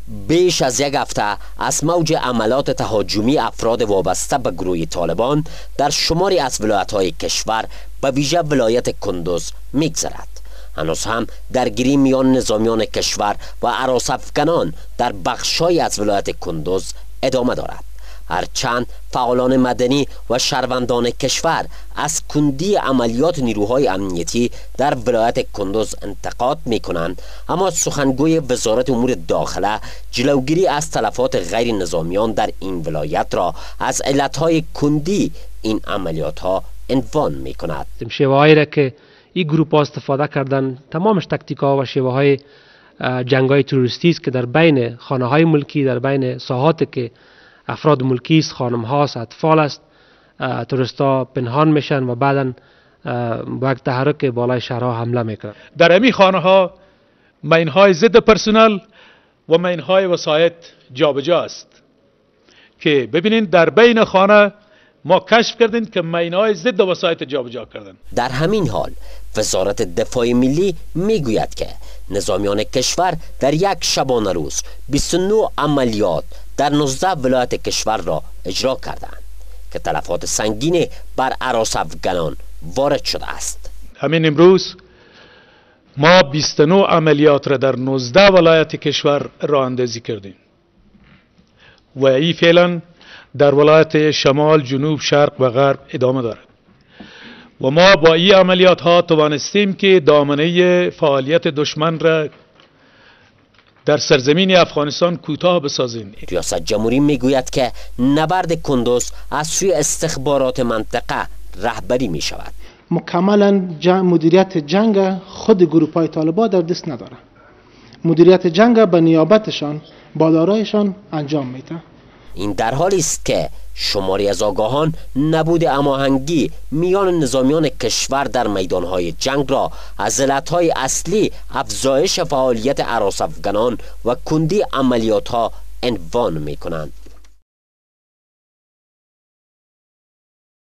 بیش از یک هفته از موج عملیات تهاجمی افراد وابسته به گروه طالبان در شماری از ولایت‌های کشور به ویژه ولایت کندوز می‌گذرد. هنوز هم درگیری میان نظامیان کشور و هراس‌افکنان در بخش‌هایی از ولایت کندوز ادامه دارد. هرچند فعالان مدنی و شهروندان کشور از کندی عملیات نیروهای امنیتی در ولایت کندوز انتقاد می‌کنند، اما سخنگوی وزارت امور داخله جلوگیری از تلفات غیر نظامیان در این ولایت را از علتهای کندی این عملیات ها عنوان می‌کند. شیوه‌هایی را که این گروپ ها استفاده کردن تمامش تاکتیک‌ها و شیوه‌های جنگ‌های تروریستی است که در بین خانه‌های ملکی، در بین ساحاتی که افراد ملکی است، خانم‌ها است، اطفال است، تروریست‌ها پنهان میشن و بعداً با یک تحرک بالای شهرها حمله میکنند. در امی خانه‌ها ماین‌های ضد پرسنل و ماین‌های وسایط جابجا است که ببینید در بین خانه ما کشف کردیم که ماین‌های ضد وسایط جابجا کردن. در همین حال وزارت دفاع ملی میگوید که نظامیان کشور در یک شبانه روز 29 عملیات در 19 ولایت کشور را اجرا کردند که تلفات سنگین بر هراس‌افکنان وارد شده است. همین امروز ما 29 عملیات را در 19 ولایت کشور راه اندازی کردیم و این فعلا در ولایت شمال، جنوب، شرق و غرب ادامه دارد و ما با این عملیات ها توانستیم که دامنه فعالیت دشمن را در سرزمین افغانستان کوتاه بسازیم. ریاست جمهوری میگوید که نبرد کندوز از سوی استخبارات منطقه رهبری می شود. مکملا مدیریت جنگ خود گروپ‌های طالبان در دست نداره. مدیریت جنگ به نیابتشان، بالارایشان انجام میده. این در حالی است که شماری از آگاهان نبود هماهنگی میان نظامیان کشور در میدانهای جنگ را از علتهای اصلی افزایش فعالیت هراس‌افکنان و کندی عملیات ها عنوان می کنند.